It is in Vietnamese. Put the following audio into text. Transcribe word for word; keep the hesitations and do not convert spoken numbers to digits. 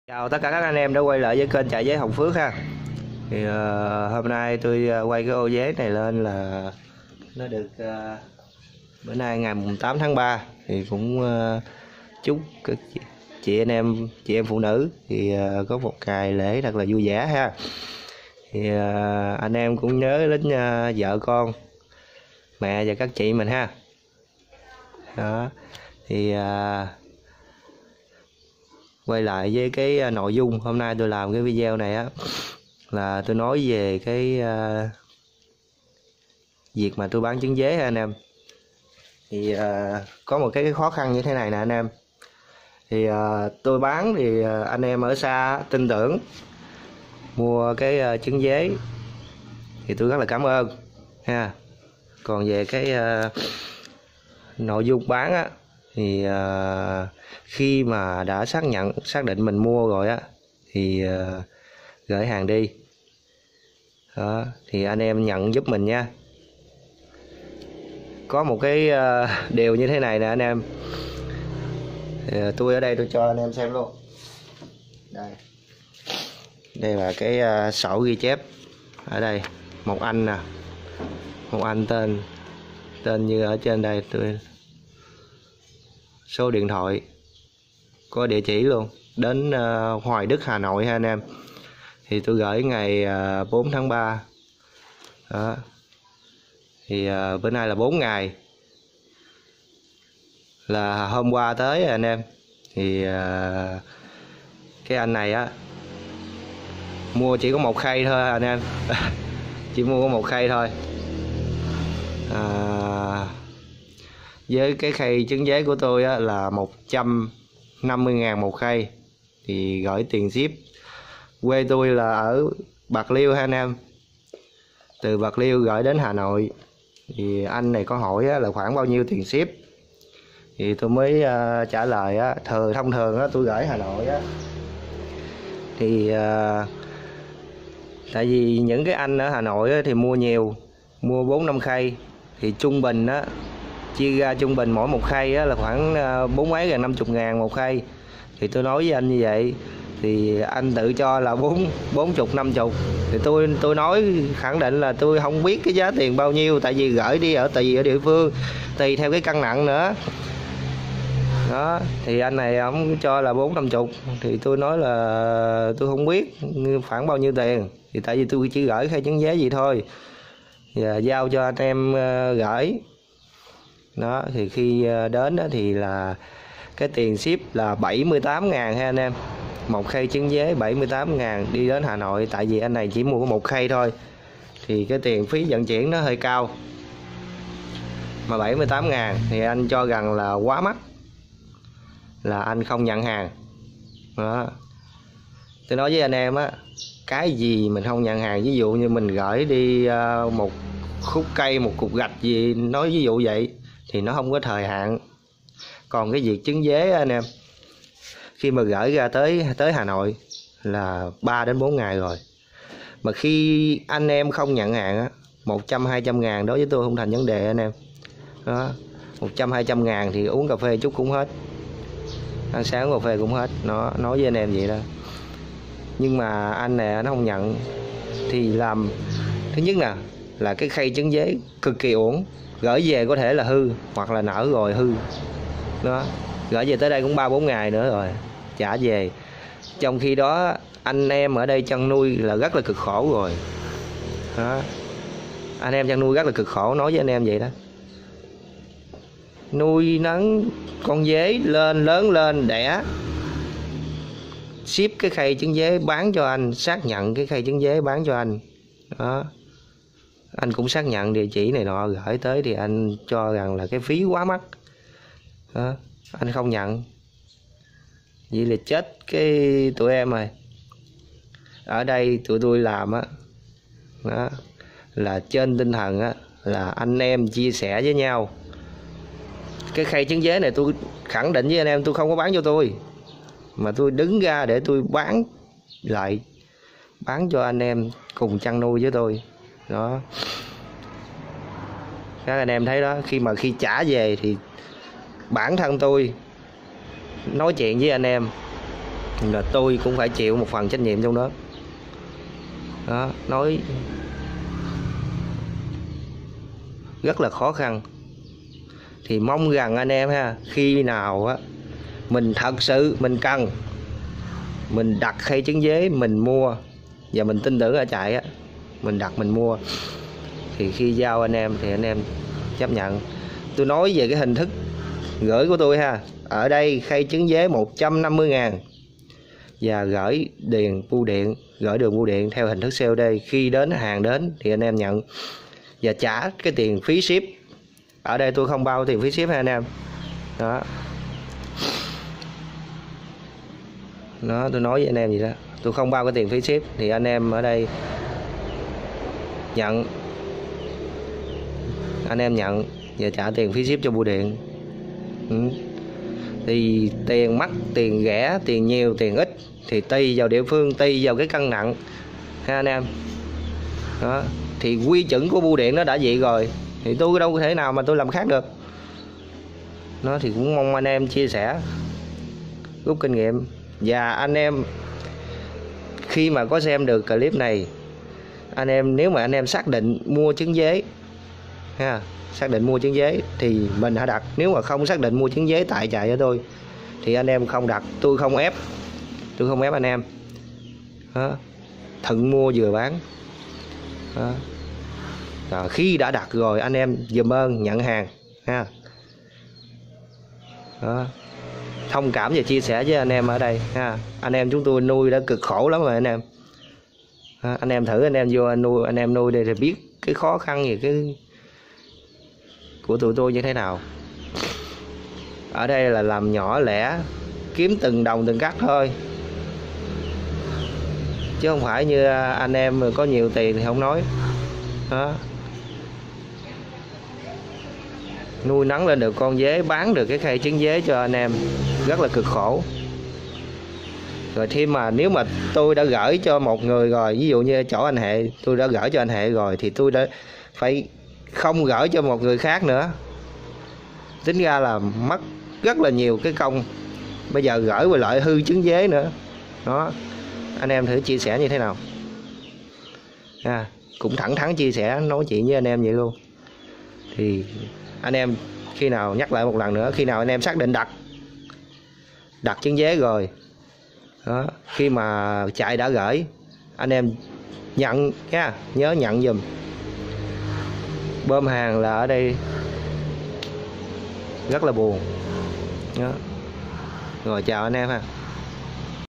Chào tất cả các anh em đã quay lại với kênh Trại Dế Hồng Phước ha. Thì uh, hôm nay tôi quay cái ô dế này lên là nó được uh, bữa nay ngày tám tháng ba thì cũng uh, chúc các chị, chị anh em chị em phụ nữ thì uh, có một ngày lễ thật là vui vẻ ha. Thì uh, anh em cũng nhớ đến uh, vợ con, mẹ và các chị mình ha. Đó. Thì uh, quay lại với cái nội dung hôm nay tôi làm cái video này á, là tôi nói về cái uh, việc mà tôi bán trứng dế anh em. Thì uh, có một cái, cái khó khăn như thế này nè anh em. Thì uh, tôi bán thì uh, anh em ở xa tin tưởng mua cái uh, trứng dế thì tôi rất là cảm ơn ha. Còn về cái uh, nội dung bán á, thì uh, khi mà đã xác nhận xác định mình mua rồi á thì uh, gửi hàng đi. Đó, thì anh em nhận giúp mình nha. Có một cái uh, điều như thế này nè anh em. Thì, uh, tôi ở đây tôi cho anh em xem luôn. Đây, đây là cái uh, sổ ghi chép. Ở đây một anh nè, một anh tên tên như ở trên đây, tôi số điện thoại, có địa chỉ luôn, đến uh, Hoài Đức Hà Nội ha anh em. Thì tôi gửi ngày uh, bốn tháng ba. Đó. Thì uh, bữa nay là bốn ngày, là hôm qua tới anh em. Thì uh, cái anh này á mua chỉ có một khay thôi anh em. Chỉ mua có một khay thôi. À, với cái khay trứng dế của tôi á, là một trăm năm mươi ngàn một khay. Thì gửi tiền ship. Quê tôi là ở Bạc Liêu ha anh em. Từ Bạc Liêu gửi đến Hà Nội. Thì anh này có hỏi á, là khoảng bao nhiêu tiền ship. Thì tôi mới uh, trả lời á, thường thông thường á, tôi gửi Hà Nội á, thì uh, tại vì những cái anh ở Hà Nội á, thì mua nhiều, mua bốn năm khay, thì trung bình á, chia ra trung bình mỗi một khay á, là khoảng bốn mấy gần năm chục ngàn một khay. Thì tôi nói với anh như vậy, thì anh tự cho là bốn bốn chục năm chục. Thì tôi tôi nói khẳng định là tôi không biết cái giá tiền bao nhiêu, tại vì gửi đi ở tùy ở địa phương, tùy theo cái cân nặng nữa. Đó, thì anh này ông cho là bốn năm chục. Thì tôi nói là tôi không biết khoảng bao nhiêu tiền, thì tại vì tôi chỉ gửi khay trứng dế gì thôi, và giao cho anh em gửi. Đó, thì khi đến đó thì là cái tiền ship là bảy mươi tám ngàn ha anh em. Một khay trứng dế bảy mươi tám ngàn đi đến Hà Nội. Tại vì anh này chỉ mua có một khay thôi, thì cái tiền phí vận chuyển nó hơi cao. Mà bảy mươi tám ngàn thì anh cho rằng là quá mắc, là anh không nhận hàng. Đó. Tôi nói với anh em á, cái gì mình không nhận hàng, ví dụ như mình gửi đi uh, một khúc cây, một cục gạch gì, nói ví dụ vậy, thì nó không có thời hạn. Còn cái việc trứng dế anh em, khi mà gửi ra tới tới Hà Nội là ba đến bốn ngày rồi. Mà khi anh em không nhận hàng á, một trăm hai trăm ngàn đối với tôi không thành vấn đề anh em. Đó, một trăm hai trăm ngàn thì uống cà phê chút cũng hết, ăn sáng cà phê cũng hết. Nó nói với anh em vậy đó. Nhưng mà anh này nó không nhận, thì làm thứ nhất nè, là cái khay trứng dế cực kỳ uổng. Gửi về có thể là hư, hoặc là nở rồi hư. Đó, gửi về tới đây cũng ba bốn ngày nữa rồi trả về. Trong khi đó anh em ở đây chăn nuôi là rất là cực khổ rồi. Đó, anh em chăn nuôi rất là cực khổ, nói với anh em vậy đó. Nuôi nấng con dế lên, lớn lên, đẻ, ship cái khay trứng dế bán cho anh, xác nhận cái khay trứng dế bán cho anh. Đó, anh cũng xác nhận địa chỉ này nọ, gửi tới thì anh cho rằng là cái phí quá mắc. Đó, anh không nhận. Vậy là chết cái tụi em rồi. Ở đây tụi tôi làm á, đó, là trên tinh thần á, là anh em chia sẻ với nhau. Cái khay trứng dế này tôi khẳng định với anh em, tôi không có bán cho tôi, mà tôi đứng ra để tôi bán lại, bán cho anh em cùng chăn nuôi với tôi. Đó, các anh em thấy đó. Khi mà khi trả về thì bản thân tôi nói chuyện với anh em là tôi cũng phải chịu một phần trách nhiệm trong đó. Đó, nói rất là khó khăn. Thì mong rằng anh em ha, khi nào á mình thật sự mình cần, mình đặt khay trứng dế mình mua và mình tin tưởng ở trại á, mình đặt mình mua, thì khi giao anh em thì anh em chấp nhận. Tôi nói về cái hình thức gửi của tôi ha. Ở đây khay trứng dế một trăm năm mươi ngàn và gửi điền bưu điện, gửi đường bưu điện theo hình thức xê ô đê. Khi đến hàng đến thì anh em nhận và trả cái tiền phí ship. Ở đây tôi không bao tiền phí ship ha anh em. Đó. Đó, tôi nói với anh em gì đó, tôi không bao cái tiền phí ship, thì anh em ở đây nhận, anh em nhận và trả tiền phí ship cho bưu điện. Ừ. Thì tiền mắc, tiền rẻ, tiền nhiều, tiền ít thì tùy vào địa phương, tùy vào cái cân nặng ha anh em. Đó. Thì quy chuẩn của bưu điện nó đã vậy rồi, thì tôi đâu có thể nào mà tôi làm khác được. Nó thì cũng mong anh em chia sẻ, rút kinh nghiệm. Và anh em khi mà có xem được clip này, anh em nếu mà anh em xác định mua trứng dế ha, xác định mua trứng dế thì mình hãy đặt. Nếu mà không xác định mua trứng dế tại trại cho tôi thì anh em không đặt. Tôi không ép, tôi không ép anh em. Đó. Thuận mua vừa bán. Đó. Rồi, khi đã đặt rồi anh em giùm ơn nhận hàng ha. Đó. Thông cảm và chia sẻ với anh em ở đây ha. Anh em chúng tôi nuôi đã cực khổ lắm rồi anh em. Đó. Anh em thử anh em vô anh nuôi, anh em nuôi đây thì biết cái khó khăn gì cái của tụi tôi như thế nào. Ở đây là làm nhỏ lẻ, kiếm từng đồng từng cắt thôi, chứ không phải như anh em có nhiều tiền thì không nói. Đó. Nuôi nắng lên được con dế, bán được cái khay trứng dế cho anh em rất là cực khổ. Rồi thêm mà nếu mà tôi đã gửi cho một người rồi, ví dụ như chỗ anh Hệ, tôi đã gửi cho anh Hệ rồi thì tôi đã phải không gửi cho một người khác nữa. Tính ra là mất rất là nhiều cái công. Bây giờ gửi về lại hư trứng dế nữa. Đó. Anh em thử chia sẻ như thế nào à, cũng thẳng thắn chia sẻ, nói chuyện với anh em vậy luôn. Thì anh em khi nào, nhắc lại một lần nữa, khi nào anh em xác định đặt đặt trứng dế rồi đó, khi mà trại đã gửi, anh em nhận nha, nhớ nhận giùm. Bơm hàng là ở đây rất là buồn đó. Rồi chào anh em ha.